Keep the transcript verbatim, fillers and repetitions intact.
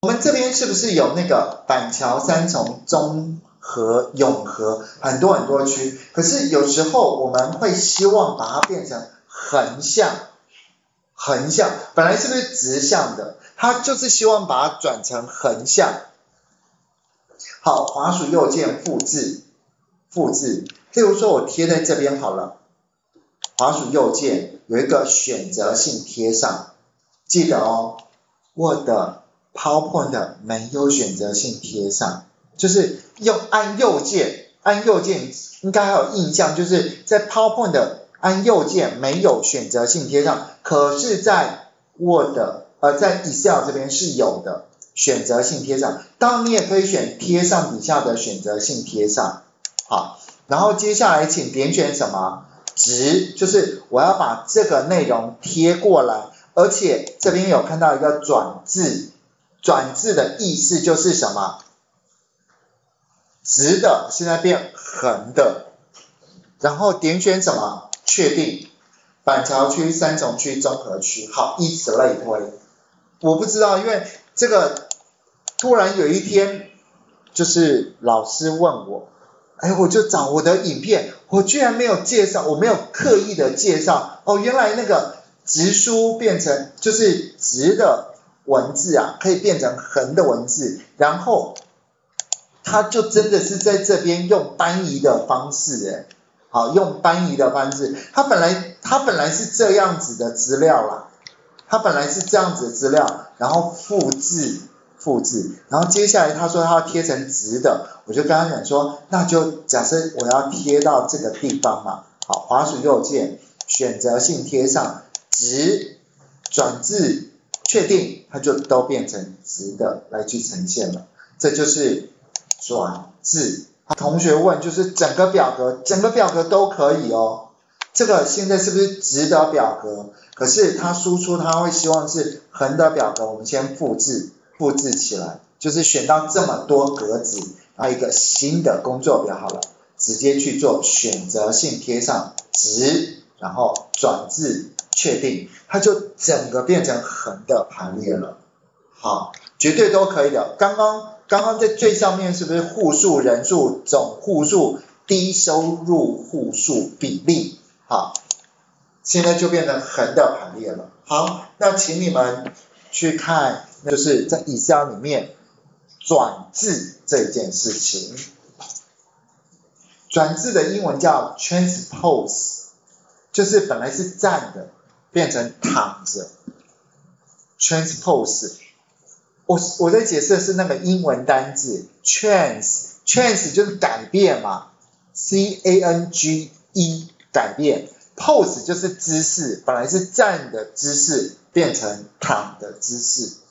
我们这边是不是有那个板桥、三重、中和、永和很多很多区？可是有时候我们会希望把它变成横向，横向本来是不是直向的？它就是希望把它转成横向。好，滑鼠右键复制，复制。例如说我贴在这边好了，滑鼠右键有一个选择性贴上，记得哦 ，Word、PowerPoint 没有选择性贴上，就是用按右键，按右键应该还有印象，就是在 PowerPoint 按右键没有选择性贴上，可是在 Word 呃在 Excel 这边是有的。选择性贴上，当然你也可以选贴上底下的选择性贴上，好，然后接下来请点选什么？直，就是我要把这个内容贴过来，而且这边有看到一个转字，转字的意思就是什么？直的现在变横的，然后点选什么？确定，板桥区、三重区、中和区，好，以此类推。我不知道，因为这个突然有一天，就是老师问我，哎，我就找我的影片，我居然没有介绍，我没有刻意的介绍，哦，原来那个直书变成就是直的文字啊，可以变成横的文字，然后他就真的是在这边用搬移的方式，哎，好，用搬移的方式，他本来他本来是这样子的资料啦。它本来是这样子的资料，然后复制复制，然后接下来他说他要贴成直的，我就跟他讲说，那就假设我要贴到这个地方嘛，好，滑鼠右键选择性贴上，直转至确定，它就都变成直的来去呈现了，这就是转至。同学问就是整个表格，整个表格都可以哦。这个现在是不是直的表格？可是它输出它会希望是横的表格，我们先复制，复制起来，就是选到这么多格子，然后一个新的工作表好了，直接去做选择性贴上直，然后转至确定，它就整个变成横的排列了。好，绝对都可以的。刚刚刚刚在最上面是不是户数、人数、总户数、低收入户数比例？好，现在就变成横的排列了。好，那请你们去看，就是在 Excel 里面转至这件事情。转至的英文叫 transpose， 就是本来是站的变成躺着 transpose。我我在解释的是那个英文单字 trans trans 就是改变嘛 ，C A N G E 改变 ，pose 就是姿势，本来是站的姿势变成躺的姿势。